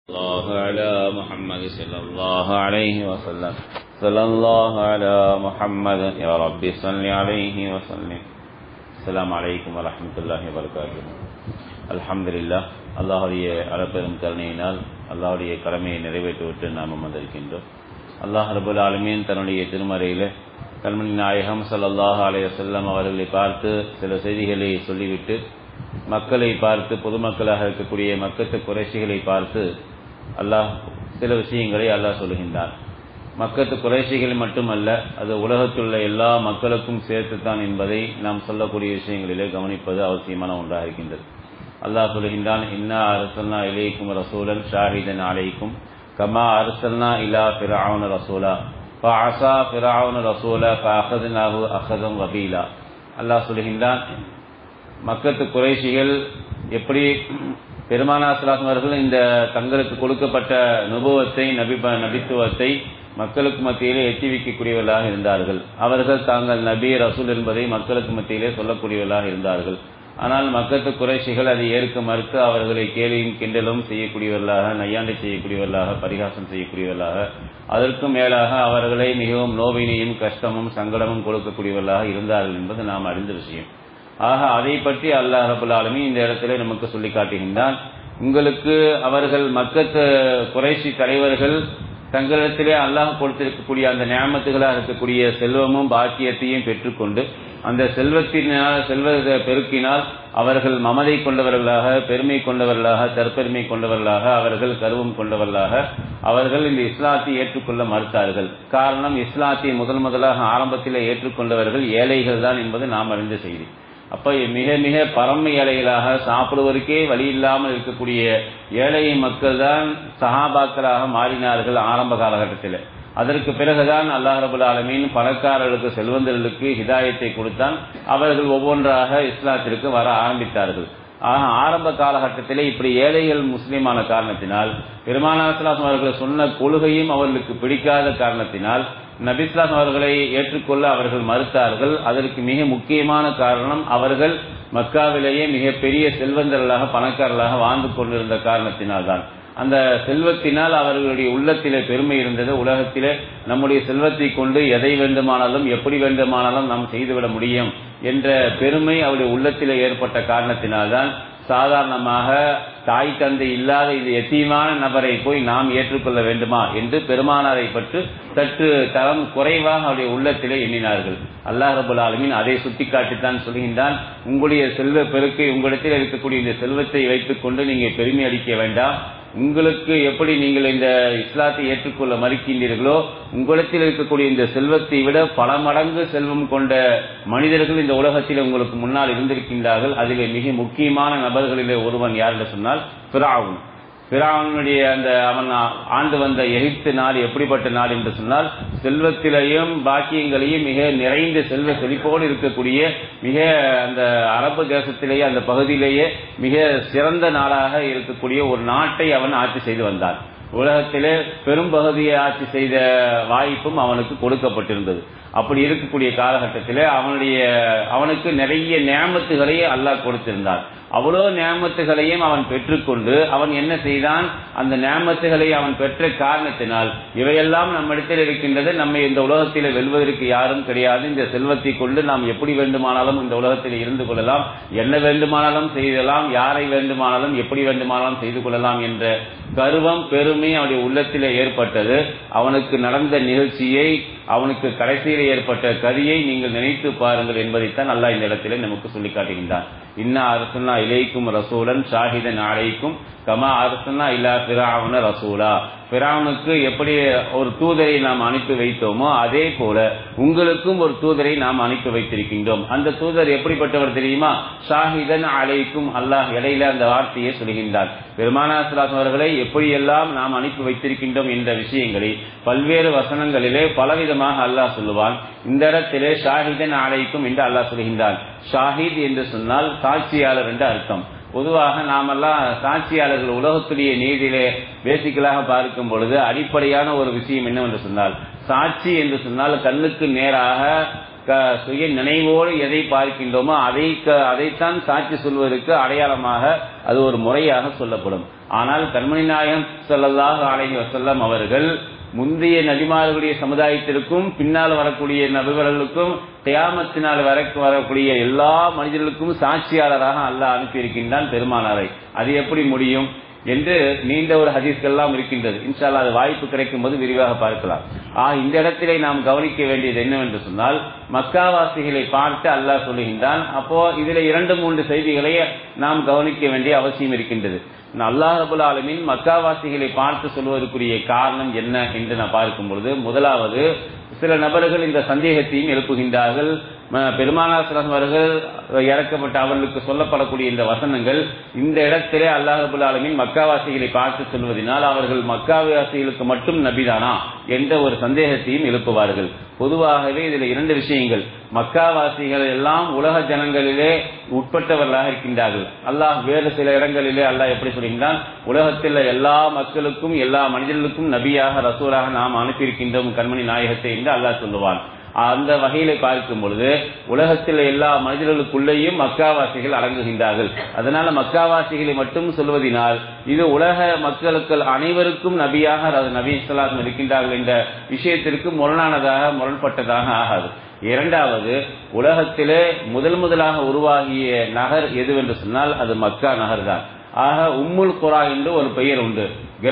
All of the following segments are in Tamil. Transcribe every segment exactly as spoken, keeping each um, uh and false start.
الله على محمد صلى الله عليه وسلم صلى الله على محمد يا رب صل عليه وسلم. السلام عليكم ورحمة الله وبركاته. الحمد لله. அல்லாஹ்வுடைய அருட்பெரும் கருணையினால் அல்லாஹ்வுடைய கடமையை நிறைவேற்றிவிட்டு நாம் அமர்ந்திருக்கின்றோம். அல்லாஹ் ரப்பல் ஆலமீன் தன்னுடைய திருமறையிலே கண்மணி நாயகம் ஸல்லல்லாஹு அலைஹி வஸல்லம் அவர்களை பார்த்து சில செய்திகளை சொல்லிவிட்டு மக்களை பார்த்து பொதுமக்களாக இருக்கக்கூடிய மக்கத்து குறைஷிகளை பார்த்து அல்லாஹ் சில விஷயங்களை அல்லாஹ் சொல்கின்றார். மக்கத்து குறைஷிகள் மட்டுமல்ல, அது உலகத்துள்ள எல்லா மக்களுக்கும் சேர்த்துத்தான் என்பதை நாம் சொல்லக்கூடிய விஷயங்களிலே கவனிப்பது அவசியமான ஒன்றாக இருக்கின்றது. அல்லாஹ் சொல்கின்றான், இன்னா அர்சல்னா இலைக்கும் ரசூலன் ஷாஹிதன் அலைக்கும் கமா அர்சல்னா இலா ஃபிரஅவுன ரசூலா ஃபஅஸா ஃபிரஅவுன ரசூலா ஃபஅഖذனாஹு அഖதன் வபீலா. அல்லாஹ் சொல்கின்றான், மக்கத்து குறைஷிகள் எப்படி பெருமானார் ஸல்லல்லாஹு அலைஹி வஸல்லம் இந்த தங்களுக்கு கொடுக்கப்பட்ட நுபுவத்தை நபி நபித்துவத்தை மக்களுக்கு மத்தியிலே எட்டி வைக்கக்கூடியவர்களாக இருந்தார்கள். அவர்கள் தாங்கள் நபி ரசூல் என்பதை மக்களுக்கு மத்தியிலே சொல்லக்கூடியவர்களாக இருந்தார்கள். ஆனால் மக்கத்து குறைஷிகள் அதை ஏற்க மறுத்து அவர்களை கேலியும் கிண்டலும் செய்யக்கூடியவர்களாக, நையாண்டை செய்யக்கூடியவர்களாக, பரிகாசம் செய்யக்கூடியவர்களாக, அதற்கும் மேலாக அவர்களை மிகவும் நோவினையும் கஷ்டமும் சங்கடமும் கொடுக்கக்கூடியவர்களாக இருந்தார்கள் என்பது நாம் அறிந்த விஷயம். ஆக அதை பற்றி அல்லாஹ் ரப்பல் ஆலமீன் இந்த இடத்திலே நமக்கு சொல்லி காட்டுகின்றான். உங்களுக்கு அவர்கள் மக்கத்து குறைஷி தலைவர்கள் தங்களிடத்திலே அல்லாஹ் கொடுத்திருக்கக்கூடிய அந்த நியாமத்துகளாக இருக்கக்கூடிய செல்வமும் பாக்கியத்தையும் பெற்றுக்கொண்டு அந்த செல்வத்தினால் செல்வ பெருக்கினால் அவர்கள் மமதை கொண்டவர்களாக, பெருமை கொண்டவர்களாக, தற்பெருமை கொண்டவர்களாக, அவர்கள் கர்வம் கொண்டவர்களாக அவர்கள் இந்த இஸ்லாத்தை ஏற்றுக்கொள்ள மறுத்தார்கள். காரணம், இஸ்லாத்தை முதல் முதலாக ஆரம்பத்திலே ஏற்றுக்கொண்டவர்கள் ஏழைகள் தான் என்பது நாம் அறிந்த செய்தி. அப்ப மிக மிக பரம ஏழைகளாக, சாப்பிடுவதற்கே வழி இல்லாமல் இருக்கக்கூடிய ஏழை மக்கள் தான் சஹாபாக்களாக மாறினார்கள் ஆரம்ப காலகட்டத்தில். அதற்கு பிறகுதான் அல்லாஹ் ரப்பல் ஆலமீன் பணக்காரர்களுக்கு, செல்வந்தர்களுக்கு ஹிதாயத்தை கொடுத்தான். அவர்கள் ஒவ்வொன்றாக இஸ்லாத்திற்கு வர ஆரம்பித்தார்கள். ஆக ஆரம்ப காலகட்டத்திலே இப்படி ஏழைகள் முஸ்லீமான காரணத்தினால், பெருமானார் ஸல்லல்லாஹு அலைஹி வஸல்லம் அவர்கள் சொன்ன கொள்கையும் அவர்களுக்கு பிடிக்காத காரணத்தினால் நபி ஸல்லல்லாஹு அலைஹி வஸல்லம் அவர்களை ஏற்றுக்கொள்ள அவர்கள் மறுத்தார்கள். அதற்கு மிக முக்கியமான காரணம், அவர்கள் மக்காவிலேயே மிகப்பெரிய செல்வந்தர்களாக, பணக்காரர்களாக வாழ்ந்து கொண்டிருந்த காரணத்தினால்தான். அந்த செல்வத்தினால் அவர்களுடைய உள்ளத்திலே பெருமை இருந்தது. உலகத்திலே நம்முடைய செல்வத்தை கொண்டு எதை வேண்டுமானாலும் எப்படி வேண்டுமானாலும் நாம் செய்துவிட முடியும் என்ற பெருமை அவருடைய உள்ளத்திலே ஏற்பட்ட காரணத்தினால்தான் சாதாரணமாக தாய் தந்தை இல்லாத இது எத்தீமான நபரை போய் நாம் ஏற்றுக்கொள்ள வேண்டுமா என்று பெருமானாரை பற்றி சற்று தரம் குறைவாக அவருடைய உள்ளத்திலே எண்ணினார்கள். அல்லாஹ் ரப்பல் ஆலமீன் அதை சுட்டிக்காட்டித்தான் சொல்கின்றான், உங்களுடைய செல்வ பெருக்கை, உங்களிடத்தில் இருக்கக்கூடிய இந்த செல்வத்தை வைத்துக் கொண்டு நீங்கள் பெருமை அளிக்க வேண்டாம். உங்களுக்கு எப்படி நீங்கள் இந்த இஸ்லாத்தை ஏற்றுக்கொள்ள மறுக்கின்றீர்களோ, உங்களிடத்தில் இருக்கக்கூடிய இந்த செல்வத்தை விட பல மடங்கு செல்வம் கொண்ட மனிதர்கள் இந்த உலகத்தில் உங்களுக்கு முன்னால் இருந்திருக்கின்றார்கள். அதிலே மிக முக்கியமான நபர்களிலே ஒருவன் யார் என்று சொன்னால் ஃபிரஅவுன். ஃபிரஅவுனுடைய அந்த அவன் ஆண்டு வந்த எகிப்து நாடு எப்படிப்பட்ட நாடு என்று சொன்னால், செல்வத்திலையும் பாக்கியங்களையும் மிக நிறைந்த செல்வ செழிப்போடு இருக்கக்கூடிய மிக அந்த அரபு தேசத்திலேயே, அந்த பகுதியிலேயே மிக சிறந்த நாடாக இருக்கக்கூடிய ஒரு நாட்டை அவன் ஆட்சி செய்து வந்தான். உலகத்திலே பெரும்பகுதியை ஆட்சி செய்த வாய்ப்பும் அவனுக்கு கொடுக்கப்பட்டிருந்தது. அப்படி இருக்கக்கூடிய காலகட்டத்திலே அவனுடைய அவனுக்கு நிறைய நியாமத்துகளை அல்லாஹ் கொடுத்திருந்தான். அவ்வளோ நியாமத்துகளையும் அவன் பெற்றுக்கொண்டு அவன் என்ன செய்தான், அந்த நியாமத்துகளை அவன் பெற்ற காரணத்தினால் இவையெல்லாம் நம்மிடத்தில் இருக்கின்றது, நம்மை இந்த உலகத்தில் வெல்வதற்கு யாரும் கிடையாது, இந்த செல்வத்தை கொண்டு நாம் எப்படி வேண்டுமானாலும் இந்த உலகத்தில் இருந்து கொள்ளலாம், என்ன வேண்டுமானாலும் செய்யலாம், யாரை வேண்டுமானாலும் எப்படி வேண்டுமானாலும் செய்து கொள்ளலாம் என்ற கர்வம், பெருமை அவனுடைய உள்ளத்திலே ஏற்பட்டது. அவனுக்கு நடந்த நிகழ்ச்சியை, அவனுக்கு கடைசியில் ஏற்பட்ட கதியை நீங்கள் நினைத்து பாருங்கள் என்பதைத்தான் அல்லாஹ் இந்த இடத்திலே நமக்கு சொல்லி காட்டுகின்றான். இன்னா அர்சல்னா இலைக்கும் ரசூலன் ஷாஹிதன் அலைக்கும் கமா அர்சல்னா இலா ஃபிரஅவுன ரசூலா. ஃபிரஅவுனுக்கு எப்படி ஒரு தூதரை நாம் அனுப்பி வைத்தோமோ அதே போல உங்களுக்கும் ஒரு தூதரை நாம் அனுப்பி வைத்திருக்கின்றோம். அந்த தூதர் எப்படிப்பட்டவர் தெரியுமா? ஷாஹிதன் அலைக்கும். அல்லாஹ் இடையில அந்த வார்த்தையை சொல்கின்றார். பெருமானார் ஸல்லல்லாஹு அலைஹி வஸல்லம் அவர்களை எப்படியெல்லாம் நாம் அனுப்பி வைத்திருக்கின்றோம் என்ற விஷயங்களை பல்வேறு வசனங்களிலே பலவிதமாக அல்லாஹ் சொல்லுவான். இந்த இடத்திலே ஷாஹிதன் அலைக்கும் என்று அல்லாஹ் சொல்கின்றான். ஷாஹித் என்று சொன்னால் சாட்சியாளர் என்று அர்த்தம். பொதுவாக நாமெல்லாம் சாட்சியாளர்கள் உலகத்துடைய நீதியிலே பேசிக்கலாக பார்க்கும் பொழுது அடிப்படையான ஒரு விஷயம் என்னவென்று சொன்னால், சாட்சி என்று சொன்னால் கண்ணுக்கு நேராக சுய நினைவோடு எதை பார்க்கின்றோமோ அதை அதைத்தான் சாட்சி சொல்வதற்கு அடையாளமாக அது ஒரு முறையாக சொல்லப்படும். ஆனால் கண்மணி நாயகம் ஸல்லல்லாஹு அலைஹி வஸல்லம் அவர்கள் முந்தைய நபிமார்களுடைய சமுதாயத்திற்கும் பின்னால் வரக்கூடிய நபிவர்களுக்கும் கியாமத்தினால் வரைக்கும் வரக்கூடிய எல்லா மனிதர்களுக்கும் சாட்சியாளராக அல்லாஹ் அனுப்பியிருக்கின்றான் பெருமானாரை. அது எப்படி முடியும் என்று நீண்ட ஒரு ஹதீஸ்கள் எல்லாம் இருக்கின்றது. இன்ஷா அல்லாஹ் அது வாய்ப்பு கிடைக்கும் போது விரிவாக பார்க்கலாம். ஆ இந்த இடத்திலே நாம் கவனிக்க வேண்டியது என்னவென்று சொன்னால், மக்காவாசிகளை பார்த்து அல்லாஹ் சொல்லுகின்றான். அப்போ இதுல இரண்டு மூன்று செய்திகளை நாம் கவனிக்க வேண்டிய அவசியம் இருக்கின்றது. அல்லாஹ் ரபுல் ஆலமீன் மக்காவாசிகளை பார்த்து சொல்வதற்குரிய காரணம் என்ன என்று நான் பார்க்கும் பொழுது, முதலாவது சில நபர்கள் இந்த சந்தேகத்தையும் எழுப்புகின்றார்கள். பெருமானார் ஸல்லல்லாஹு அலைஹி வஸல்லம் இறக்கப்பட்ட அவர்களுக்கு சொல்லப்படக்கூடிய இந்த வசனங்கள் இந்த இடத்திலே அல்லாஹ் ரபுல் ஆலமீன் மக்காவாசிகளை பார்த்து சொல்வதனால் அவர்கள் மக்காவாசிகளுக்கு மட்டும் நபிதானா என்ற ஒரு சந்தேகத்தையும் எழுப்புவார்கள். பொதுவாகவே இதில் இரண்டு விஷயங்கள். மக்காவாசிகள் எல்லாம் உலக ஜனங்களிலே உட்பட்டவர்களாக இருக்கின்றார்கள். அல்லாஹ் வேறு சில இடங்களிலே அல்லாஹ் எப்படி சொல்கின்றான், உலகத்தில் எல்லா மக்களுக்கும் எல்லா மனிதர்களுக்கும் நபியாக ரசூலாக நாம் அனுப்பியிருக்கின்றோம் கண்மணி நாயகத்தை என்று அல்லாஹ் சொல்லுவான். அந்த வகையில பார்க்கும் பொழுது உலகத்தில் எல்லா மனிதர்களுக்குள்ளேயும் மக்காவாசிகள் அடங்குகின்றார்கள். அதனால மக்காவாசிகளை மட்டும் சொல்வதனால் இது உலக மக்களுக்கு அனைவருக்கும் நபியாக நபி ஸல்லல்லாஹு இருக்கின்றார்கள் என்ற விஷயத்திற்கு முரணானதாக முரண்பட்டதாக ஆகாது. இரண்டாவது, உலகத்திலே முதல் முதலாக உருவாகிய நகர் எதுவென்று சொன்னால் அது மக்கா நகர் தான். ஆக உம்முல் குரா என்று ஒரு பெயர் உண்டு.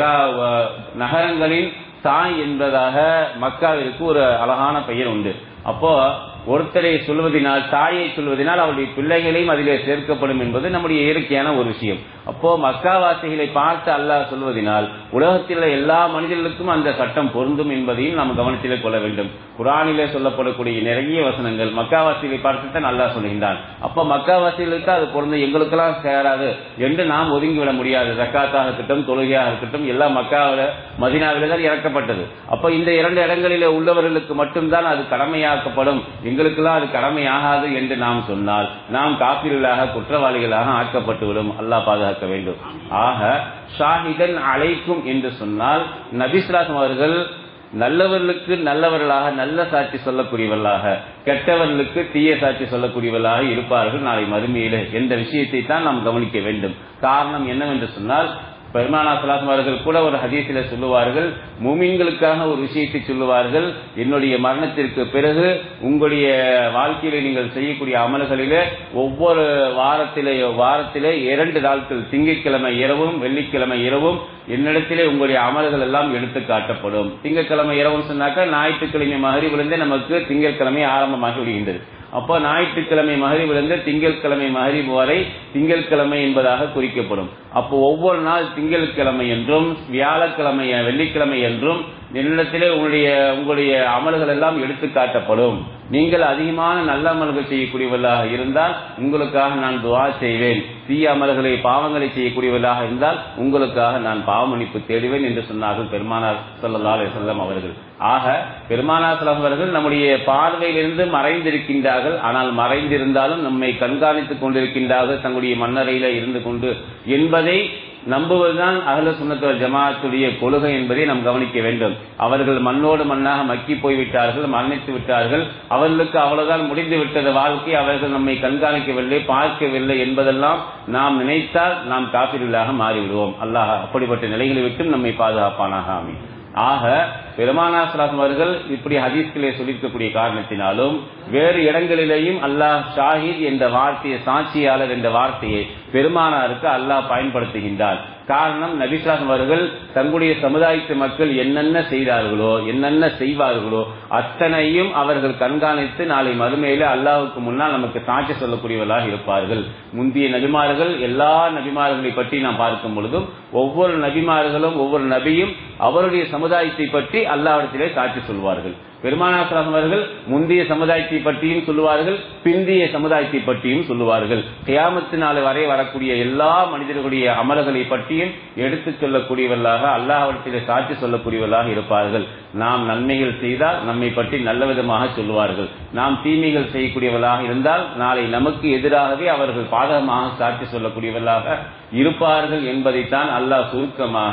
நகரங்களின் தாய் என்பதாக மக்காவிற்கு ஒரு அழகான பெயர் உண்டு. அப்போ ஒருத்தரை சொல்வதனால், தாயை சொல்வதனால் அவருடைய பிள்ளைகளையும் அதிலே சேர்க்கப்படும் என்பது நம்முடைய இயற்கையான ஒரு விஷயம். அப்போ மக்காவாசிகளை பார்த்து அல்லாஹ் சொல்வதனால் உலகத்தில் எல்லா மனிதர்களுக்கும் அந்த சட்டம் பொருந்தும் என்பதையும் நாம் கவனத்திலே கொள்ள வேண்டும். குர்ஆனிலே சொல்லப்படக்கூடிய நிறைய வசனங்கள் மக்காவாசிகளை பார்த்துத்தான் அல்லாஹ் சொல்கின்றான். அப்போ மக்காவாசிகளுக்கு அது பொருந்தும், எங்களுக்கெல்லாம் சேராது என்று நாம் ஒதுங்கிவிட முடியாது. ஜக்காத்தாக இருக்கட்டும், தொழுகையாக இருக்கட்டும், எல்லாம் மக்காவில மதீனாவிலே தான் இறக்கப்பட்டது. அப்போ இந்த இரண்டு இடங்களிலே உள்ளவர்களுக்கு மட்டும்தான் அது கடமையாக்கப்படும், எங்களுக்கெல்லாம் அது கடமையாகாது என்று நாம் சொன்னால் நாம் காபிர்களாக குற்றவாளிகளாக ஆக்கப்பட்டுவிடும். அல்லாஹ் பாதுகாக்க வேண்டும். ஆக ஷாஹிதன் அலைக்கும் என்று சொன்னால் நபி ஸல்லல்லாஹு அவர்கள் நல்லவர்களுக்கு நல்லவர்களாக நல்ல சாட்சி சொல்லக்கூடியவர்களாக, கெட்டவர்களுக்கு தீய சாட்சி சொல்லக்கூடியவர்களாக இருப்பார்கள் நாளை மறுமையிலே என்ற விஷயத்தை தான் நாம் கவனிக்க வேண்டும். காரணம் என்னவென்று சொன்னால், பெருமானார் ஸல்லல்லாஹு அவர்கள் கூட ஒரு ஹதீஸிலே சொல்லுவார்கள், மூமின்களுக்காக ஒரு விஷயத்தை சொல்லுவார்கள், என்னுடைய மரணத்திற்கு பிறகு உங்களுடைய வாழ்க்கையில நீங்கள் செய்யக்கூடிய அமல்களிலே ஒவ்வொரு வாரத்திலே வாரத்திலே இரண்டு நாட்கள் திங்கட்கிழமை இரவும் வெள்ளிக்கிழமை இரவும் என்னிடத்திலே உங்களுடைய அமல்கள் எல்லாம் எடுத்து காட்டப்படும். திங்கட்கிழமை இரவுன்னு சொன்னாக்க ஞாயிற்றுக்கிழமை மகரிபிலிருந்தே நமக்கு திங்கட்கிழமை ஆரம்பமாகி விடுகின்றது. அப்போ ஞாயிற்றுக்கிழமை மகரிபிலிருந்து திங்கட்கிழமை மகரிபு வரை திங்கட்கிழமை என்பதாக குறிக்கப்படும். அப்போ ஒவ்வொரு நாள் திங்கட்கிழமை என்றும் வியாழக்கிழமை வெள்ளிக்கிழமை என்றும் என்னிடத்திலே உங்களுடைய உங்களுடைய அமல்கள் எல்லாம் எடுத்து காட்டப்படும். நீங்கள் அதிகமான நல்ல அமல்கள் செய்யக்கூடியவர்களாக இருந்தால் உங்களுக்காக நான் துஆ செய்வேன், தீய அமல்களை பாவங்களை செய்யக்கூடியவர்களாக இருந்தால் உங்களுக்காக நான் பாவ மன்னிப்பு தேடுவேன் என்று சொன்னார்கள் பெருமானார் ஸல்லல்லாஹு அலைஹி வஸல்லம் அவர்கள். ஆக பெருமானார் ஸல்லல்லாஹு அவர்கள் நம்முடைய பார்வையிலிருந்து மறைந்திருக்கின்றார்கள். ஆனால் மறைந்திருந்தாலும் நம்மை கண்காணித்துக் கொண்டிருக்கின்றார்கள் தங்களுடைய மன்னரையில இருந்து கொண்டு என்பதை நம்புவதுதான் அஹ்ல சுன்னத் வல் ஜமாஅத்துடைய கொள்கை என்பதை நாம் கவனிக்க வேண்டும். அவர்கள் மண்ணோடு மண்ணாக மக்கி போய்விட்டார்கள், மரணித்து விட்டார்கள், அவர்களுக்கு அவ்வளவுதான் முடிந்து விட்டது வாழ்க்கை, அவர்கள் நம்மை கண்காணிக்கவில்லை, பார்க்கவில்லை என்பதெல்லாம் நாம் நினைத்தால் நாம் காபிர்களாக மாறிவிடுவோம். அல்லாஹ் அப்படிப்பட்ட நிலைகளை விட்டும் நம்மை பாதுகாப்பானாக. ஆமீன். ஆக பெருமானார் ஸல்லல்லாஹு அவர்கள் இப்படி ஹதீஸ்களே சொல்லியிருக்கக்கூடிய காரணத்தினாலும் வேறு இடங்களிலேயும் அல்லாஹ் ஷாஹித் என்ற வார்த்தையை, சாட்சியாளர் என்ற வார்த்தையை பெருமானாருக்கு அல்லாஹ் பயன்படுத்துகின்றார். காரணம், நபி ஸல்லல்லாஹு அவர்கள் தங்களுடைய சமுதாயத்து மக்கள் என்னென்ன செய்தார்களோ என்னென்ன செய்வார்களோ அத்தனையும் அவர்கள் கண்காணித்து நாளை மறுமையில அல்லாஹ்வுக்கு முன்னால் நமக்கு சாட்சி சொல்லக்கூடியவர்களாக இருப்பார்கள். முந்தைய நபிமார்கள் எல்லா நபிமார்களை பற்றி நாம் பார்க்கும் பொழுதும் ஒவ்வொரு நபிமார்களும் ஒவ்வொரு நபியும் அவருடைய சமுதாயத்தை பற்றி அல்லாஹ்விடத்திலே சாட்சி சொல்வார்கள். பெருமானார் ஸல்லல்லாஹு அவர்கள் முந்தைய சமுதாயத்தை பற்றியும் சொல்லுவார்கள், பிந்திய சமுதாயத்தை பற்றியும் சொல்லுவார்கள். கியாமத்து நாள் வரை வரக்கூடிய எல்லா மனிதர்களுடைய அமல்களை பற்றியும் எடுத்துச் சொல்லக்கூடியவர்களாக அல்லாஹ்விடத்திலே சாட்சி சொல்லக்கூடியவர்களாக இருப்பார்கள். நாம் நன்மைகள் செய்தால் நம்மை பற்றி நல்ல விதமாக சொல்லுவார்கள், நாம் தீமைகள் செய்யக்கூடியவர்களாக இருந்தால் நாளை நமக்கு எதிராகவே அவர்கள் பாதகமாக சாட்சி சொல்லக்கூடியவர்களாக இருப்பார்கள் என்பதைத்தான் அல்லாஹ் சுருக்கமாக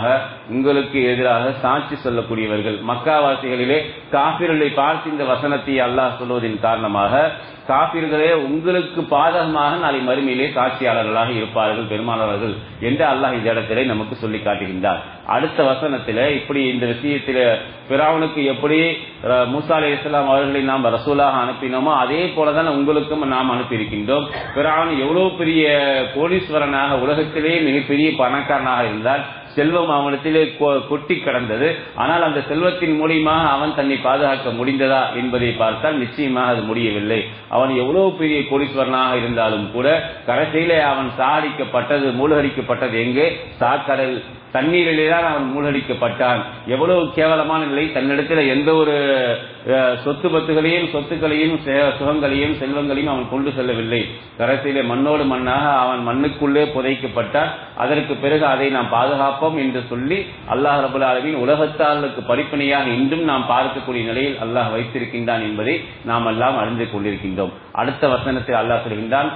உங்களுக்கு எதிராக சாட்சி சொல்லக்கூடியவர்கள். மக்காவாசிகளிலே காபிர்களை பார்த்து இந்த வசனத்தை அல்லாஹ் சொல்வதின் காரணமாக காபிர்களே உங்களுக்கு பாதகமாக நாளை மறுமையிலே சாட்சியாளர்களாக இருப்பார்கள் பெருமானவர்கள் என்று அல்லாஹ் இந்த இடத்திலே நமக்கு சொல்லி காட்டுகின்றார். அடுத்த வசனத்திலே இப்படி இந்த விஷயத்திலே பிராவுனுக்கு எப்படி மூசா அலைஹிஸ்ஸலாம் அவர்களை நாம் ரசூலாக அனுப்பினோமோ அதே போலதான் உங்களுக்கும் நாம் அனுப்பியிருக்கின்றோம். பிராவுன் எவ்வளவு பெரிய கோடீஸ்வரனாக உலகத்திலே மிகப்பெரிய பணக்காரனாக இருந்தால் செல்வம் அவனிடத்திலே கொட்டி கிடந்தது. ஆனால் அந்த செல்வத்தின் மூலியமாக அவன் தன்னை பாதுகாக்க முடிந்ததா என்பதை பார்த்தால் நிச்சயமாக அது முடியவில்லை. அவன் எவ்வளவு பெரிய கோடீஸ்வரனாக இருந்தாலும் கூட கடைசியிலே அவன் சாகடிக்கப்பட்டது மூழ்கடிக்கப்பட்டது எங்கே? சாக்கடல் தண்ணீரிலேதான் அவன் மூழ்கடிக்கப்பட்டான். எவ்வளவு கேவலமான நிலை! தன்னிடத்தில் எந்த ஒரு சொத்து பத்துகளையும் சொத்துக்களையும் சுகங்களையும் செல்வங்களையும் அவன் கொண்டு செல்லவில்லை. கடைசியிலே மண்ணோடு மண்ணாக அவன் மண்ணுக்குள்ளே புதைக்கப்பட்டான். அதற்கு பிறகு அதை நாம் பாதுகாப்போம் என்று சொல்லி அல்லாஹ் ரபுல் ஆலமீன் உலகத்தார்களுக்கு படிப்பனையாக இன்றும் நாம் பார்க்கக்கூடிய நிலையில் அல்லாஹ் வைத்திருக்கின்றான் என்பதை நாம் எல்லாம் அறிந்து கொண்டிருக்கின்றோம். அடுத்த வசனத்தில் அல்லாஹ் சொல்கின்றான்,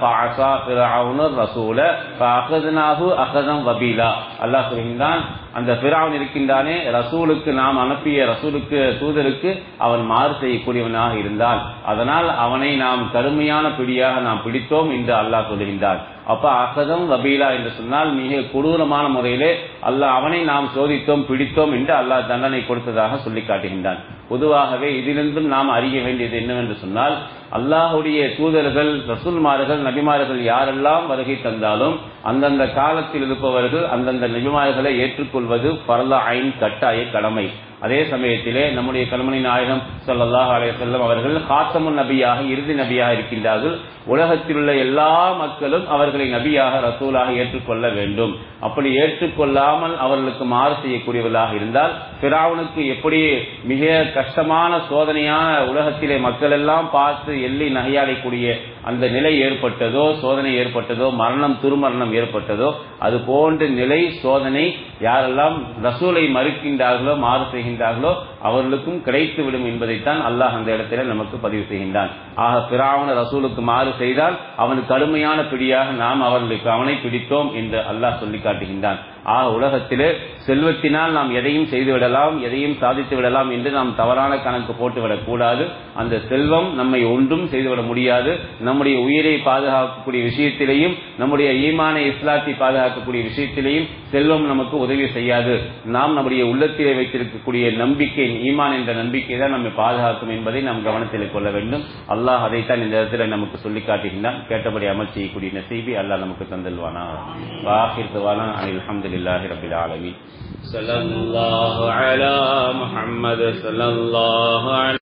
அல்லாஹ் சொல்கின்றான், அந்த பிரான் இருக்கின்றானே ரசூலுக்கு நாம் அனுப்பிய ரசூலுக்கு தூதருக்கு அவன் மாறு செய்யக்கூடியவனாக இருந்தான். அதனால் அவனை நாம் கடுமையான பிடியாக நாம் பிடித்தோம் என்று அல்லாஹ் சொல்கின்றான். அப்ப அகதம் வபீலா என்று சொன்னால் மிக கொடூரமான முறையிலே அல்லாஹ் அவனை நாம் சோதித்தோம் பிடித்தோம் என்று அல்லாஹ் தண்டனை கொடுத்ததாக சொல்லி காட்டுகின்றான். பொதுவாகவே இதிலிருந்தும் நாம் அறிய வேண்டியது என்னவென்று சொன்னால், அல்லாஹுடைய தூதர்கள் ரசூல்மார்கள் நபிமார்கள் யாரெல்லாம் வருகை தந்தாலும் அந்தந்த காலத்தில் இருப்பவர்கள் அந்தந்த நபிமார்களை ஏற்றுக்கொள்வது ஃபர்து ஐன் கட்டாய கடமை. அதே சமயத்திலே நம்முடைய கண்மணி நாயகம் ஸல்லல்லாஹு அலைஹி வஸல்லம் அவர்கள் காத்தமுன் நபியாக இறுதி நபியாக இருக்கின்றார்கள். உலகத்தில் உள்ள எல்லா மக்களும் அவர்களை நபியாக ரசூலாக ஏற்றுக்கொள்ள வேண்டும். அப்படி ஏற்றுக்கொள்ளாமல் அவர்களுக்கு மாறு செய்யக்கூடியவர்களாக இருந்தால் பிராவுனுக்கு எப்படி மிக கஷ்டமான சோதனையான உலகத்திலே மக்கள் எல்லாம் பார்த்து எள்ளி நகையாடக்கூடிய அந்த நிலை ஏற்பட்டதோ, சோதனை ஏற்பட்டதோ, மரணம் துருமரணம் ஏற்பட்டதோ, அது போன்ற நிலை சோதனை யாரெல்லாம் ரசூலை மறுக்கின்றார்களோ மாறு செய்கின்றார்களோ அவர்களுக்கும் கிடைத்துவிடும் என்பதைத்தான் அல்லாஹ் அந்த இடத்துல நமக்கு பதிவு செய்கின்றான். ஆக பிராவுன ரசூலுக்கு மாறு செய்தால் அவனுக்கு கடுமையான பிடியாக நாம் அவர்களுக்கு அவனை பிடித்தோம் என்று அல்லாஹ் சொல்லி காட்டுகின்றான். ஆக உலகத்திலே செல்வத்தினால் நாம் எதையும் செய்துவிடலாம், எதையும் சாதித்து விடலாம் என்று நாம் தவறான கணக்கு போட்டுவிடக் கூடாது. அந்த செல்வம் நம்மை ஒன்றும் செய்துவிட முடியாது. நம்முடைய உயிரை பாதுகாக்கக்கூடிய விஷயத்திலேயும் நம்முடைய ஈமானை இஸ்லாத்தை பாதுகாக்கக்கூடிய விஷயத்திலேயும் செல்வம் நமக்கு உதவி செய்யாது. நாம் நம்முடைய உள்ளத்திலே வைத்திருக்கக்கூடிய நம்பிக்கை ஈமான் என்ற நம்பிக்கை தான் நம்மை பாதுகாக்கும் என்பதை நாம் கவனத்தில் கொள்ள வேண்டும். அல்லாஹ் அதைத்தான் இந்த இடத்துல நமக்கு சொல்லி காட்டுகின்றான். கேட்டபடி அமல் செய்யக்கூடிய நசீபை அல்லாஹ் நமக்கு தந்தல்வானா. வாஹிர் தவானா அல்ஹம்துலில்லாஹி ரப்பில் ஆலமீன். ஸல்லல்லாஹு அலா முஹம்மது ஸல்லல்லாஹு